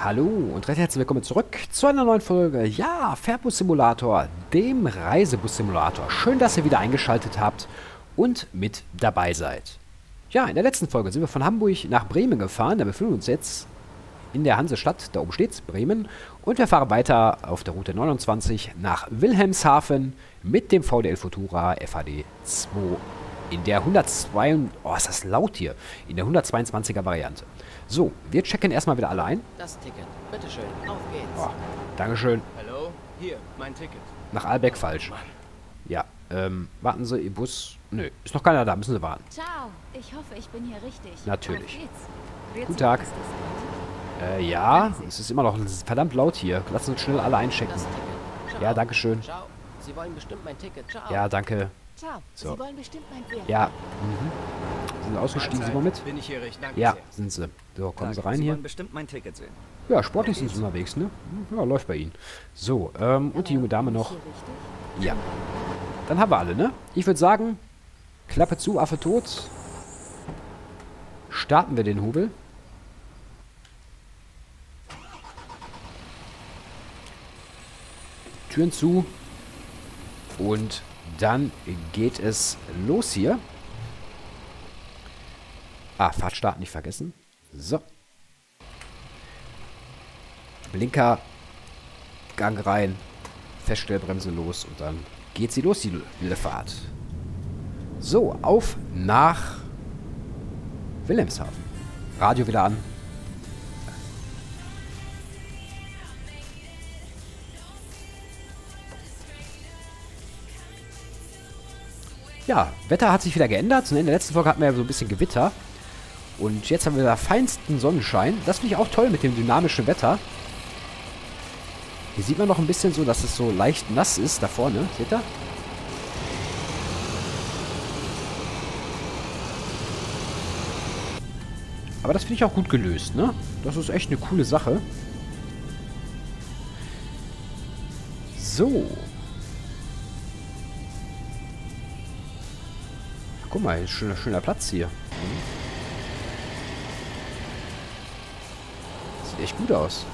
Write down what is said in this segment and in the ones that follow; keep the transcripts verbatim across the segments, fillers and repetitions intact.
Hallo und recht herzlich willkommen zurück zu einer neuen Folge, ja, Fairbus Simulator, dem Reisebus Simulator. Schön, dass ihr wieder eingeschaltet habt und mit dabei seid. Ja, in der letzten Folge sind wir von Hamburg nach Bremen gefahren, da befinden wir uns jetzt in der Hansestadt, da oben steht's, Bremen. Und wir fahren weiter auf der Route neunundzwanzig nach Wilhelmshaven mit dem V D L Futura F H D zwei in der hundertzwei, oh, ist das laut hier, in der hundertzweiundzwanziger Variante. So, wir checken erstmal wieder alle ein. Das Ticket. Bitteschön, auf geht's. Oh, Dankeschön. Hallo? Hier, mein Ticket. Nach Albeck falsch. Mann. Ja, ähm, warten Sie, Ihr Bus... Nö, ist noch keiner da, müssen Sie warten. Ciao, ich hoffe, ich bin hier richtig. Natürlich. Auf geht's. Wer Guten zum Tag. ist das Äh, ja, es ist immer noch verdammt laut hier. Lassen Sie uns schnell alle einchecken. Das Ticket. Ciao. Ja, danke schön. Ciao. Sie wollen bestimmt mein Ticket. Ciao. Ja, danke. Ciao, So. Sie wollen bestimmt mein Pferd. Ja, mhm. Sind Sie ausgestiegen, Sie mal mit? Bin ich hier recht? Danke Ja, sehr. sind Sie. So, kommen Sie Danke. rein Sie hier. wollen bestimmt mein Ticket sehen. Ja, sportlich sind Sie unterwegs, ne? Ja, läuft bei Ihnen. So, ähm, und die junge Dame Bin ich noch. hier richtig? Ja. Dann haben wir alle, ne? Ich würde sagen, Klappe zu, Affe tot. Starten wir den Hubel. Türen zu. Und dann geht es los hier. Ah, Fahrtstart nicht vergessen. So. Blinker, Gang rein, Feststellbremse los und dann geht sie los, die wilde Fahrt. So, auf nach Wilhelmshaven. Radio wieder an. Ja, Wetter hat sich wieder geändert. In der letzten Folge hatten wir ja so ein bisschen Gewitter. Und jetzt haben wir da feinsten Sonnenschein. Das finde ich auch toll mit dem dynamischen Wetter. Hier sieht man noch ein bisschen so, dass es so leicht nass ist da vorne. Seht ihr? Aber das finde ich auch gut gelöst, ne? Das ist echt eine coole Sache. So. Guck mal, hier ist schöner, schöner Platz hier. Sieht echt gut aus.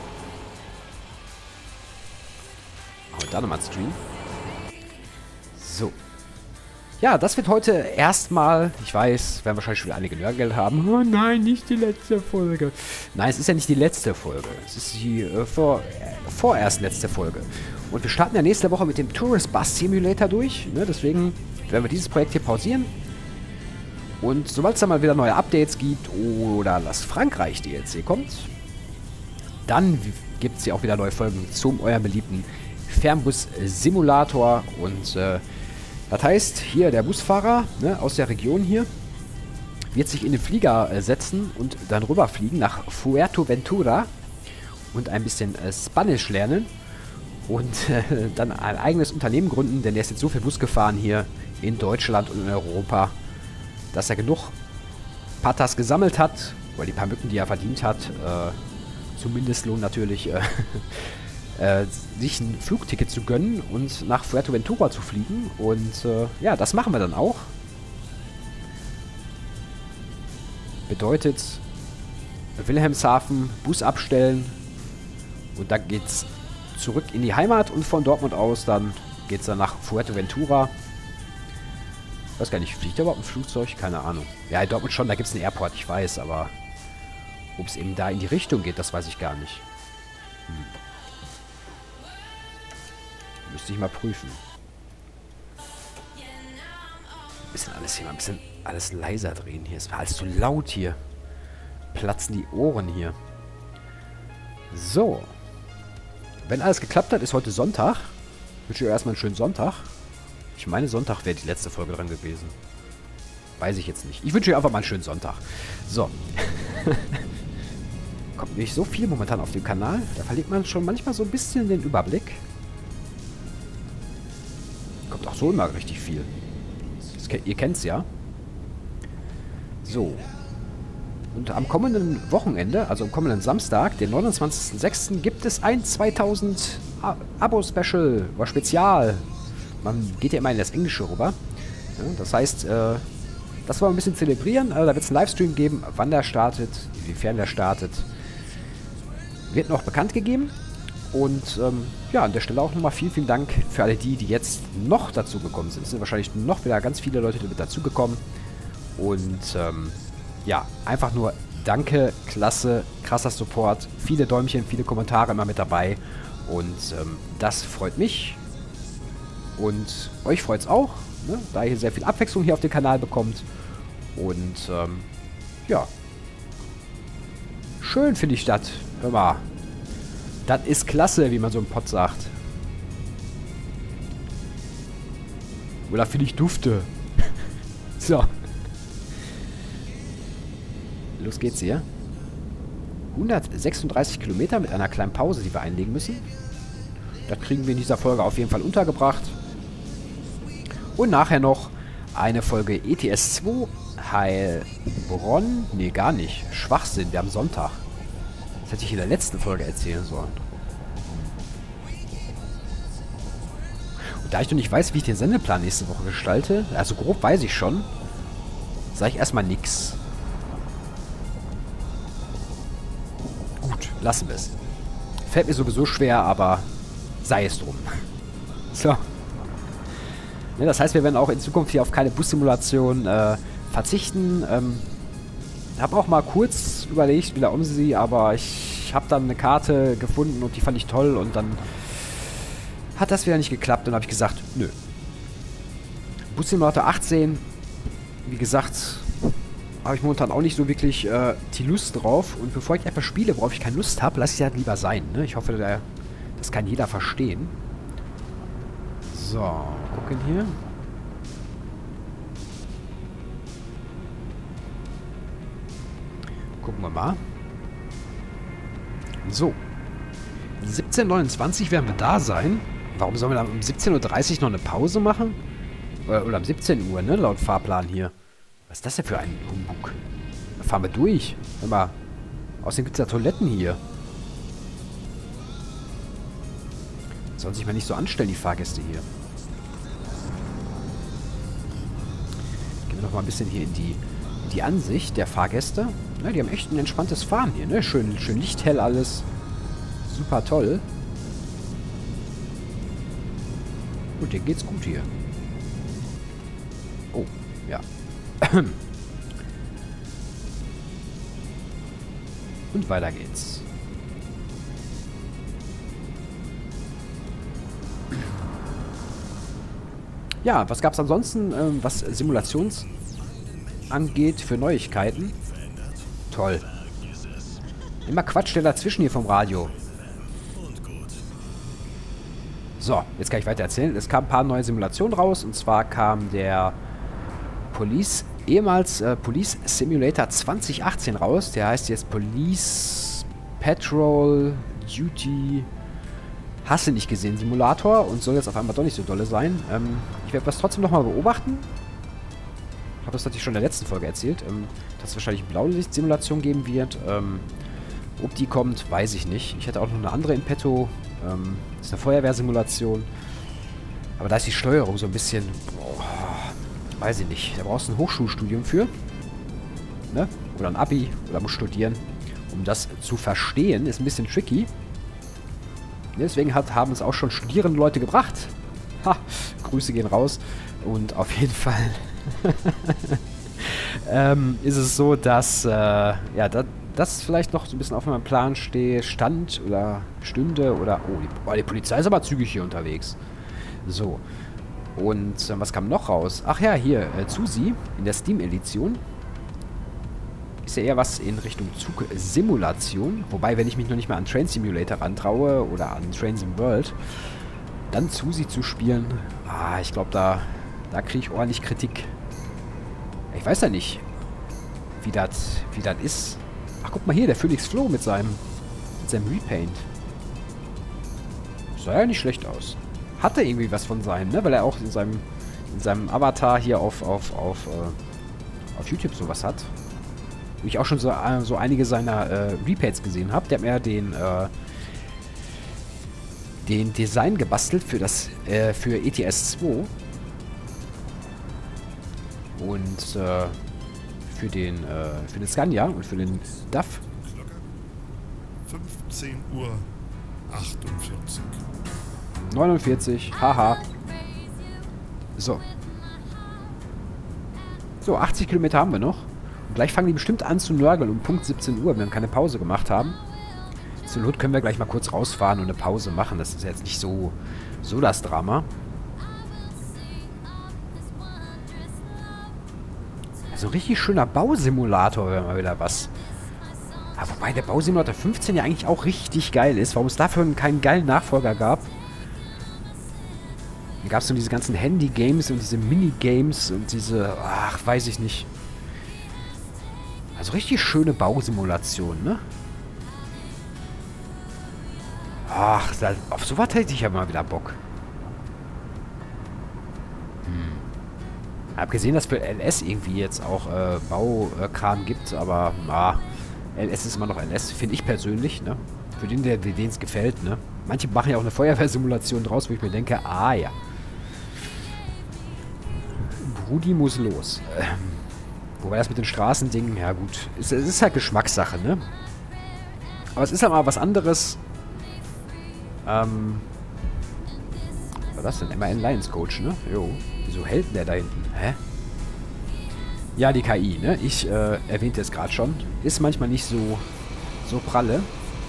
Machen wir da nochmal einen Stream. So. Ja, das wird heute erstmal, ich weiß, werden wahrscheinlich schon wieder einige Nörgel haben. Oh nein, nicht die letzte Folge. Nein, es ist ja nicht die letzte Folge. Es ist die äh, vor, äh, vorerst letzte Folge. Und wir starten ja nächste Woche mit dem Tourist Bus Simulator durch. Ne? Deswegen werden wir dieses Projekt hier pausieren. Und sobald es dann mal wieder neue Updates gibt oder das Frankreich D L C kommt, dann gibt es ja auch wieder neue Folgen zum eurem beliebten Fernbus Simulator. Und äh, das heißt, hier der Busfahrer, ne, aus der Region hier wird sich in den Flieger äh, setzen und dann rüberfliegen nach Fuerteventura und ein bisschen äh, Spanisch lernen und äh, dann ein eigenes Unternehmen gründen, denn der ist jetzt so viel Bus gefahren hier in Deutschland und in Europa, dass er genug Patas gesammelt hat, weil die paar Mücken, die er verdient hat, äh, zum Mindestlohn natürlich, äh, äh, sich ein Flugticket zu gönnen und nach Fuerteventura zu fliegen. Und äh, ja, das machen wir dann auch. Bedeutet, Wilhelmshaven, Bus abstellen und dann geht's zurück in die Heimat und von Dortmund aus dann geht's dann nach Fuerteventura. Ich weiß gar nicht, fliegt da überhaupt ein Flugzeug? Keine Ahnung. Ja, in Dortmund schon, da gibt es einen Airport, ich weiß, aber ob es eben da in die Richtung geht, das weiß ich gar nicht. Hm. Müsste ich mal prüfen. Ein bisschen alles hier, mal ein bisschen alles leiser drehen hier. Es war alles so laut hier. Platzen die Ohren hier. So. Wenn alles geklappt hat, ist heute Sonntag. Ich wünsche euch erstmal einen schönen Sonntag. Ich meine, Sonntag wäre die letzte Folge dran gewesen. Weiß ich jetzt nicht. Ich wünsche euch einfach mal einen schönen Sonntag. So. Kommt nicht so viel momentan auf dem Kanal. Da verliert man schon manchmal so ein bisschen den Überblick. Kommt auch so immer richtig viel. Das, ihr kennt es ja. So. Und am kommenden Wochenende, also am kommenden Samstag, den neunundzwanzigsten sechsten, gibt es ein zweitausend Abo-Special oder Spezial. Man geht ja immer in das Englische rüber. Ja, das heißt, äh, das wollen wir ein bisschen zelebrieren. Also, da wird es einen Livestream geben, wann der startet, inwiefern der startet. wird noch bekannt gegeben. Und ähm, ja, an der Stelle auch nochmal vielen, vielen Dank für alle die, die jetzt noch dazu gekommen sind. Es sind wahrscheinlich noch wieder ganz viele Leute damit dazugekommen. Und ähm, ja, einfach nur danke, klasse, krasser Support. Viele Däumchen, viele Kommentare immer mit dabei. Und ähm, das freut mich. Und euch freut es auch, ne? Da ihr sehr viel Abwechslung hier auf dem Kanal bekommt. Und ähm, ja, schön finde ich das. Hör mal. Das ist klasse, wie man so im Pott sagt. Oder finde ich dufte. So. Los geht's hier. hundertsechsunddreißig Kilometer mit einer kleinen Pause, die wir einlegen müssen. Das kriegen wir in dieser Folge auf jeden Fall untergebracht. Und nachher noch eine Folge E T S zwei Heilbronn. Nee, gar nicht. Schwachsinn, wir haben Sonntag. Das hätte ich in der letzten Folge erzählen sollen. Und da ich noch nicht weiß, wie ich den Sendeplan nächste Woche gestalte, also grob weiß ich schon, sage ich erstmal nix. Gut, lassen wir es. Fällt mir sowieso schwer, aber sei es drum. So. Ja, das heißt, wir werden auch in Zukunft hier auf keine Bussimulation äh, verzichten. Ähm, habe auch mal kurz überlegt, wieder um sie, aber ich habe dann eine Karte gefunden und die fand ich toll und dann hat das wieder nicht geklappt und habe ich gesagt, nö. Bussimulator achtzehn, wie gesagt, habe ich momentan auch nicht so wirklich äh, die Lust drauf und bevor ich etwas spiele, worauf ich keine Lust habe, lasse ich halt lieber sein. Ne? Ich hoffe, der, das kann jeder verstehen. So, gucken hier. Gucken wir mal. So. siebzehn Uhr neunundzwanzig werden wir da sein. Warum sollen wir dann um siebzehn Uhr dreißig noch eine Pause machen? Oder, oder um siebzehn Uhr, ne? Laut Fahrplan hier. Was ist das denn für ein Humbug? Da fahren wir durch. Hör mal. Außerdem gibt es ja Toiletten hier. Sollen sich mal nicht so anstellen, die Fahrgäste hier. Gehen wir noch mal ein bisschen hier in die, in die Ansicht der Fahrgäste. Ja, die haben echt ein entspanntes Fahren hier, ne? Schön, schön lichthell alles. Super toll. Und denen geht's gut hier. Oh, ja. Und weiter geht's. Ja, was gab's ansonsten, ähm, was Simulations angeht für Neuigkeiten? Toll. Immer Quatsch der dazwischen hier vom Radio. So, jetzt kann ich weiter erzählen. Es kamen ein paar neue Simulationen raus. Und zwar kam der Police, ehemals äh, Police Simulator zwanzig achtzehn raus. Der heißt jetzt Police Patrol Duty Hast du nicht gesehen Simulator und soll jetzt auf einmal doch nicht so dolle sein. Ähm, ich werde das trotzdem nochmal beobachten. Ich habe das natürlich schon in der letzten Folge erzählt, ähm, dass es wahrscheinlich Blaulicht-Simulation geben wird. Ähm, ob die kommt, weiß ich nicht. Ich hätte auch noch eine andere in petto. Ähm, das ist eine Feuerwehrsimulation. Aber da ist die Steuerung so ein bisschen... Boah, weiß ich nicht. Da brauchst du ein Hochschulstudium für. Ne? Oder ein Abi. Oder musst studieren. Um das zu verstehen, ist ein bisschen tricky. Deswegen hat, haben es auch schon studierende Leute gebracht. Ha, Grüße gehen raus. Und auf jeden Fall ähm, ist es so, dass äh, ja, da, das vielleicht noch so ein bisschen auf meinem Plan stehe, stand oder stünde oder... Oh, die, oh, die Polizei ist aber zügig hier unterwegs. So. Und äh, was kam noch raus? Ach ja, hier, äh, Zusi in der Steam-Edition. Ist ja eher was in Richtung Zugsimulation. Wobei, wenn ich mich noch nicht mal an Train Simulator rantraue oder an Train Sim World, dann Zusi zu spielen, ah, ich glaube, da, da kriege ich ordentlich Kritik. Ich weiß ja nicht, wie das wie das ist. Ach, guck mal hier, der Phoenix Flow mit seinem, mit seinem Repaint. Sah ja nicht schlecht aus. Hatte irgendwie was von seinem, ne? Weil er auch in seinem, in seinem Avatar hier auf, auf, auf, äh, auf YouTube sowas hat. Wo ich auch schon so, äh, so einige seiner äh, Repaints gesehen habe. Der hat mir den, äh, den Design gebastelt für das, äh, für E T S zwei. Und äh, für den, äh, für den Scania und für den D A F. fünfzehn Uhr achtundvierzig. neunundvierzig, haha. So. So, achtzig Kilometer haben wir noch. Und gleich fangen die bestimmt an zu nörgeln um Punkt siebzehn Uhr, wenn wir keine Pause gemacht haben. Zur Not können wir gleich mal kurz rausfahren und eine Pause machen. Das ist jetzt nicht so, so das Drama. So ein richtig schöner Bausimulator wäre mal wieder was. Ja, wobei der Bausimulator fünfzehn ja eigentlich auch richtig geil ist. Warum es dafür keinen geilen Nachfolger gab. Dann gab es so diese ganzen Handy-Games und diese Minigames und diese... Ach, weiß ich nicht. Also richtig schöne Bausimulation, ne? Ach, da, auf sowas hätte ich ja mal wieder Bock. Hm. Ich habe gesehen, dass für L S irgendwie jetzt auch äh, Baukram gibt, aber ah, L S ist immer noch L S, finde ich persönlich, ne? Für den, der denen es gefällt, ne? Manche machen ja auch eine Feuerwehrsimulation draus, wo ich mir denke, ah ja. Brudi muss los. Ähm, wobei das mit den Straßendingen, ja gut, es, es ist halt Geschmackssache, ne? Aber es ist halt mal was anderes. Ähm, was war das denn? M A N Lions Coach, ne? Jo. Wieso hält denn der da hinten? Hä? Ja, die K I, ne? Ich äh, erwähnte es gerade schon. Ist manchmal nicht so, so pralle.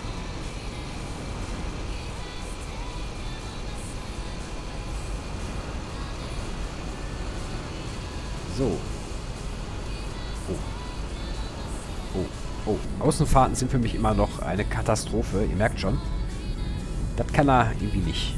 So. Oh. Oh. Oh. Außenfahrten sind für mich immer noch eine Katastrophe. Ihr merkt schon. Das kann er irgendwie nicht.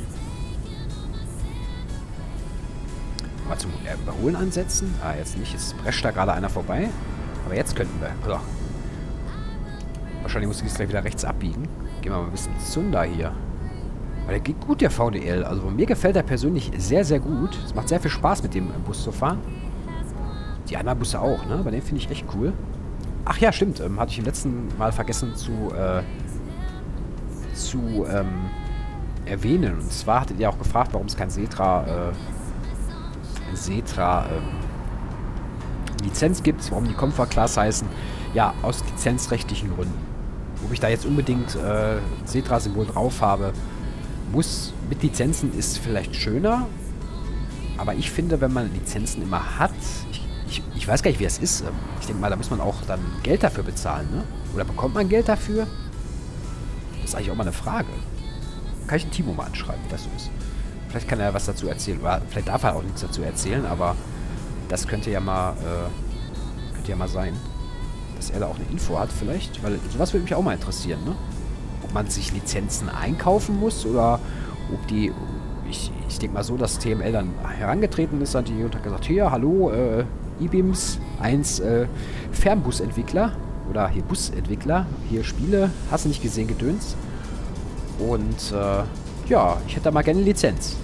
Mal zum Überholen ansetzen. Ah, jetzt nicht. Jetzt prescht da gerade einer vorbei. Aber jetzt könnten wir. So. Wahrscheinlich muss ich jetzt gleich wieder rechts abbiegen. Gehen wir mal ein bisschen Zunder hier. Aber der geht gut, der V D L. Also mir gefällt er persönlich sehr, sehr gut. Es macht sehr viel Spaß, mit dem Bus zu fahren. Die anderen Busse auch, ne? Aber den finde ich echt cool. Ach ja, stimmt. Ähm, hatte ich im letzten Mal vergessen zu, äh, zu, ähm, erwähnen. Und zwar hattet ihr auch gefragt, warum es kein Setra, äh, Setra, ähm, Lizenz gibt, warum die Comfort Class heißen. Ja, aus lizenzrechtlichen Gründen. Ob ich da jetzt unbedingt äh, Setra-Symbol drauf habe, muss mit Lizenzen ist vielleicht schöner. Aber ich finde, wenn man Lizenzen immer hat, ich, ich, ich weiß gar nicht, wie es ist. Ich denke mal, da muss man auch dann Geld dafür bezahlen, ne? Oder bekommt man Geld dafür? Das ist eigentlich auch mal eine Frage. Kann ich den Timo mal anschreiben, wie das so ist. Vielleicht kann er was dazu erzählen. Oder vielleicht darf er auch nichts dazu erzählen, aber das könnte ja mal, äh, könnte ja mal sein, dass er da auch eine Info hat vielleicht. Weil sowas würde mich auch mal interessieren, ne? Ob man sich Lizenzen einkaufen muss oder ob die... Ich, ich denke mal so, dass T M L dann herangetreten ist an die und hat gesagt, hier, hallo, äh, eBeams, eins äh, Fernbusentwickler oder hier Busentwickler, hier Spiele, hast du nicht gesehen, Gedöns. Und äh, ja, ich hätte da mal gerne eine Lizenz.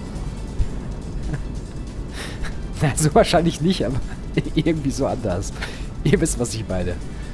Na, so wahrscheinlich nicht, aber irgendwie so anders. Ihr wisst, was ich meine.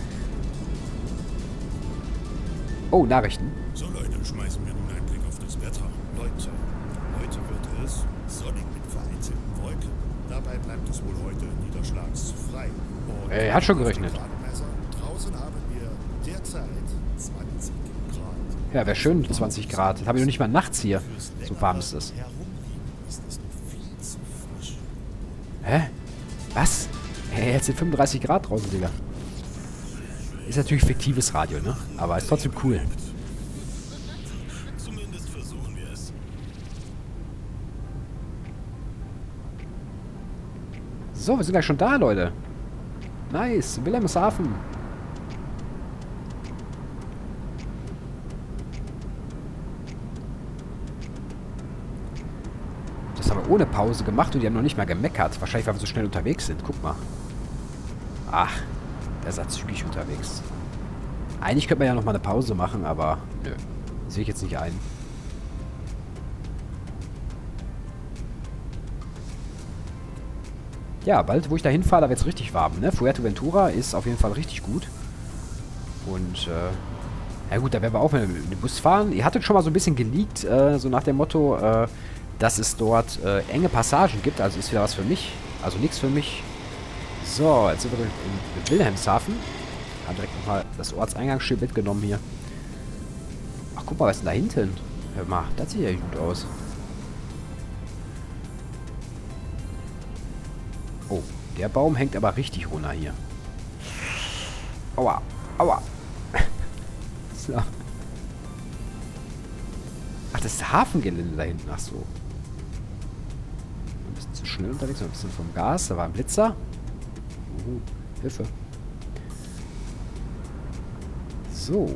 Oh, Nachrichten. So Leute, schmeißen wir nun einen Blick auf das Wetter. Leute, heute wird es sonnig mit vereinzelten Wolken. Dabei bleibt es wohl heute niederschlagsfrei. Und Er hat schon gerechnet. draußen haben wir derzeit zwanzig Grad. Ja, wäre schön, zwanzig Grad. Das habe ich noch nicht mal nachts hier. So warm ist es. Herumliegen ist es noch viel zu frisch. Hä? Was? Hey, jetzt sind fünfunddreißig Grad draußen, Digga. Ist natürlich fiktives Radio, ne? Aber ist trotzdem cool. Zumindest versuchen wir es. So, wir sind gleich schon da, Leute. Nice. Wilhelmshaven. Das haben wir ohne Pause gemacht und die haben noch nicht mal gemeckert. Wahrscheinlich, weil wir so schnell unterwegs sind. Guck mal. Ach, der ist ja zügig unterwegs. Eigentlich könnte man ja noch mal eine Pause machen, aber nö. Sehe ich jetzt nicht ein. Ja, bald, wo ich da hinfahre, da wird es richtig warm, ne? Fuerteventura ist auf jeden Fall richtig gut. Und, äh, ja gut, da werden wir auch mit dem Bus fahren. Ihr hattet schon mal so ein bisschen geleakt, äh, so nach dem Motto, äh, dass es dort äh, enge Passagen gibt. Also ist wieder was für mich. Also nichts für mich. So, jetzt sind wir in, in Wilhelmshaven. Haben direkt nochmal das Ortseingangsschild mitgenommen hier. guck mal, was ist denn da hinten? Hör mal, das sieht ja gut aus. Oh, der Baum hängt aber richtig runter hier. Aua, aua. So. Ach, das ist Hafengelände da hinten. Ach so. Ein bisschen zu schnell unterwegs, ein bisschen vom Gas. Da war ein Blitzer. Uh, Hilfe. So.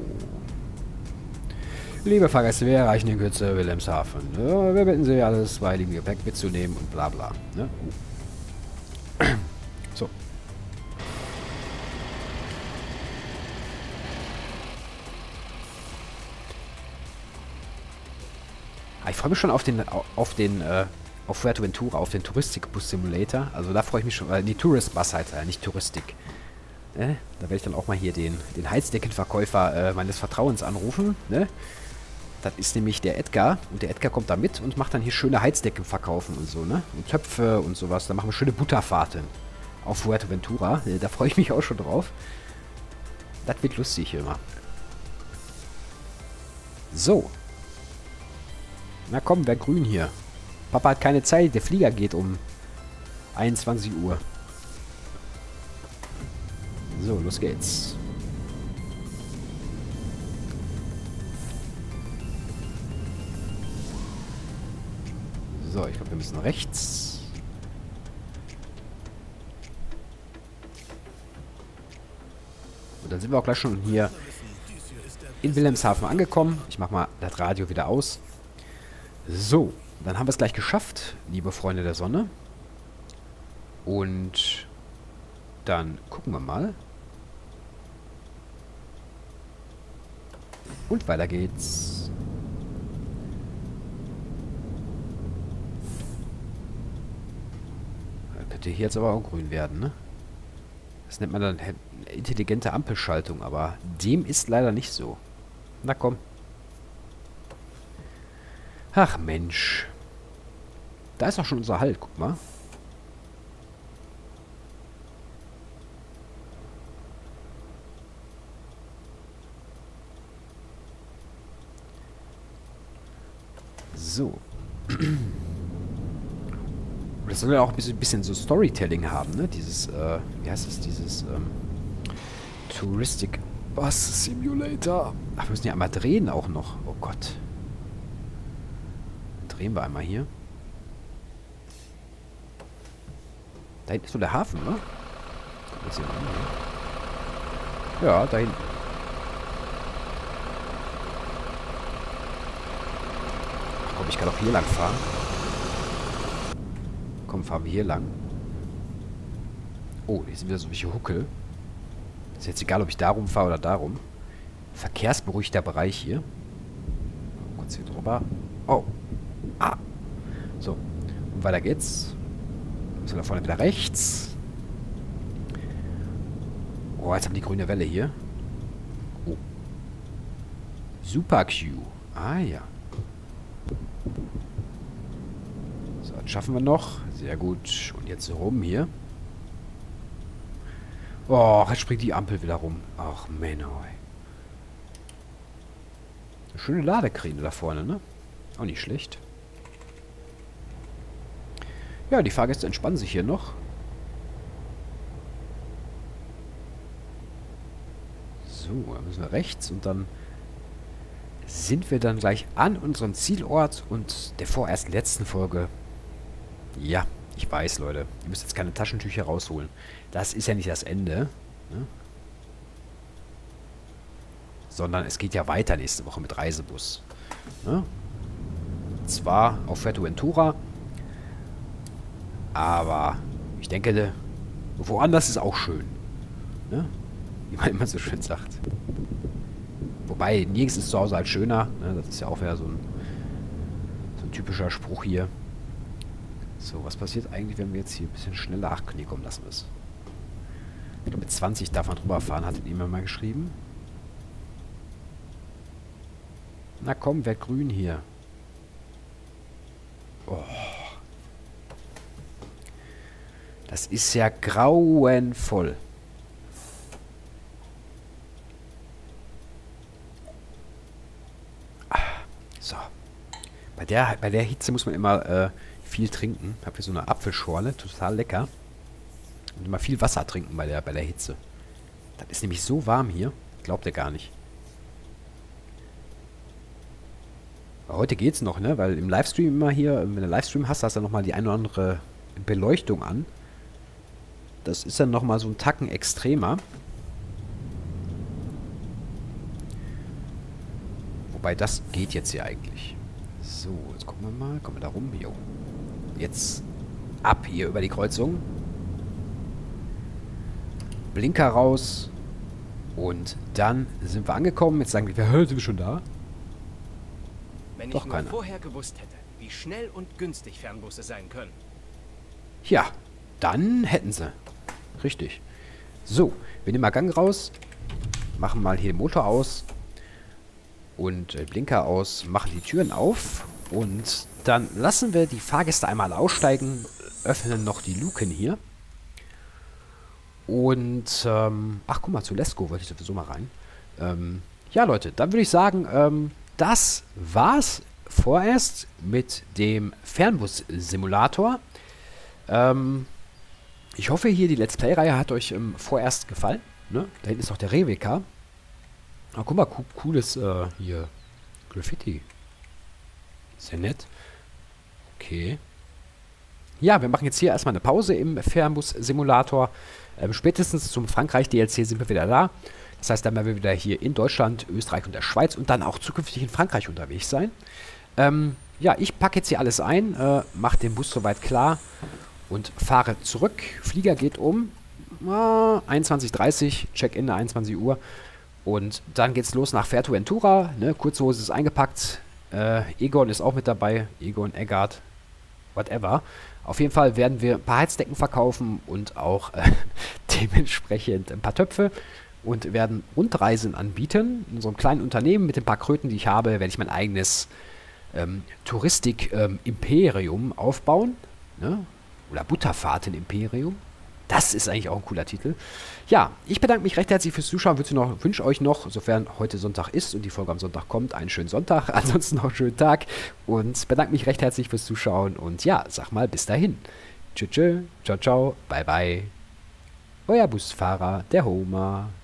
Liebe Fahrgäste, wir erreichen in Kürze Wilhelmshaven. Ja, wir bitten Sie, alles bei dem Gepäck mitzunehmen und bla bla. Ne? Uh. So. Ich freue mich schon auf den, auf den, äh, auf Fuerteventura, auf den Touristik-Bus-Simulator. Also da freue ich mich schon, äh, die Tourist-Bus halt, äh, nicht Touristik. Äh, da werde ich dann auch mal hier den, den Heizdeckenverkäufer äh, meines Vertrauens anrufen, ne? Das ist nämlich der Edgar. Und der Edgar kommt da mit und macht dann hier schöne Heizdecken verkaufen und so, ne? Und Töpfe und sowas. Da machen wir schöne Butterfahrten auf Fuerteventura. Äh, da freue ich mich auch schon drauf. Das wird lustig hier immer. So. Na komm, wer grün hier? Papa hat keine Zeit, der Flieger geht um einundzwanzig Uhr. So, los geht's. So, ich glaube, wir müssen rechts. Und dann sind wir auch gleich schon hier in Wilhelmshaven angekommen. Ich mache mal das Radio wieder aus. So, dann haben wir es gleich geschafft, liebe Freunde der Sonne. Und dann gucken wir mal. Und weiter geht's. Da könnte hier jetzt aber auch grün werden, ne? Das nennt man dann eine intelligente Ampelschaltung, aber dem ist leider nicht so. Na komm. Ach Mensch. Da ist doch schon unser Halt, guck mal. So. Das soll ja auch ein bisschen, bisschen so Storytelling haben, ne? Dieses, äh, wie heißt das? Dieses, ähm, Touristic Bus Simulator. Ach, wir müssen ja einmal drehen auch noch. Oh Gott. Dann drehen wir einmal hier. Da hinten ist so der Hafen, ne? Jetzt hier rein, ne? Ja, da hinten. Ich glaube, ich kann auch hier lang fahren. Komm, fahren wir hier lang. Oh, hier sind wieder so welche Huckel. Ist jetzt egal, ob ich darum fahre oder darum. Verkehrsberuhigter Bereich hier. Kurz hier drüber. Oh. Ah. So. Und weiter geht's. Müssen wir da vorne wieder rechts. Oh, jetzt haben die grüne Welle hier. Oh. Super Q. Ah, ja. So, das schaffen wir noch. Sehr gut. Und jetzt rum hier. Oh, jetzt springt die Ampel wieder rum. Ach, Menno. Eine schöne Ladekräne da vorne, ne? Auch nicht schlecht. Ja, die Fahrgäste entspannen sich hier noch. So, dann müssen wir rechts und dann sind wir dann gleich an unserem Zielort und der vorerst letzten Folge. Ja, ich weiß, Leute. Ihr müsst jetzt keine Taschentücher rausholen. Das ist ja nicht das Ende. Ne? Sondern es geht ja weiter nächste Woche mit Reisebus. Ne? Zwar auf Fuerteventura. Aber ich denke, woanders ist auch schön. Ne? Wie man immer so schön sagt. Wobei, nirgends ist zu Hause halt schöner. Ne? Das ist ja auch wieder so ein, so ein typischer Spruch hier. So, was passiert eigentlich, wenn wir jetzt hier ein bisschen schneller... Ach, nee, komm, lassen wir es. Ich glaube, mit zwanzig darf man drüber fahren, hat jemand mal geschrieben. Na komm, werd grün hier. Oh. Das ist ja grauenvoll. Bei der, bei der Hitze muss man immer äh, viel trinken. Ich habe hier so eine Apfelschorle, total lecker. Und immer viel Wasser trinken bei der, bei der Hitze. Das ist nämlich so warm hier. Glaubt ihr gar nicht. Aber heute geht's noch, ne? Weil im Livestream immer hier, wenn du Livestream hast, hast du nochmal die eine oder andere Beleuchtung an. Das ist dann nochmal so ein Tacken extremer. Wobei, das geht jetzt hier eigentlich. So, jetzt gucken wir mal. Kommen wir da rum? Jo. Jetzt ab hier über die Kreuzung. Blinker raus. Und dann sind wir angekommen. Jetzt sagen wir, hä, sind wir schon da? Wenn Doch ich nur keiner. vorher gewusst hätte, wie schnell und günstig Fernbusse sein können. Ja, dann hätten sie. Richtig. So, wir nehmen mal Gang raus. Machen mal hier den Motor aus. Und äh, Blinker aus. Machen die Türen auf. Und dann lassen wir die Fahrgäste einmal aussteigen. Öffnen noch die Luken hier. Und, ähm, ach guck mal, zu Lesko wollte ich sowieso mal rein. Ähm, ja Leute, dann würde ich sagen, ähm, das war's vorerst mit dem Fernbus-Simulator. Ähm, ich hoffe hier, die Let's Play-Reihe hat euch ähm, vorerst gefallen. Ne? Da hinten ist noch der Rewe-Car. Ah, guck mal, co cooles äh, hier Graffiti. Sehr nett. Okay. Ja, wir machen jetzt hier erstmal eine Pause im Fernbus-Simulator. Ähm, spätestens zum Frankreich-D L C sind wir wieder da. Das heißt, dann werden wir wieder hier in Deutschland, Österreich und der Schweiz und dann auch zukünftig in Frankreich unterwegs sein. Ähm, ja, ich packe jetzt hier alles ein, äh, mache den Bus soweit klar und fahre zurück. Flieger geht um äh, einundzwanzig Uhr dreißig, Check-in einundzwanzig Uhr. Und dann geht's los nach Fuerteventura. Ne? Kurze Hose ist eingepackt. Äh, Egon ist auch mit dabei. Egon, Eggard, whatever. Auf jeden Fall werden wir ein paar Heizdecken verkaufen und auch äh, dementsprechend ein paar Töpfe und werden Rundreisen anbieten. In so einem kleinen Unternehmen mit den paar Kröten, die ich habe, werde ich mein eigenes ähm, Touristik-Imperium ähm, aufbauen. Ne? Oder Butterfahrten-Imperium. Das ist eigentlich auch ein cooler Titel. Ja, ich bedanke mich recht herzlich fürs Zuschauen. Wünsche wünsch euch noch, sofern heute Sonntag ist und die Folge am Sonntag kommt, einen schönen Sonntag. Ansonsten noch einen schönen Tag. Und bedanke mich recht herzlich fürs Zuschauen. Und ja, sag mal bis dahin. Tschüss, tschüss, ciao, ciao, bye, bye. Euer Busfahrer, der Homer.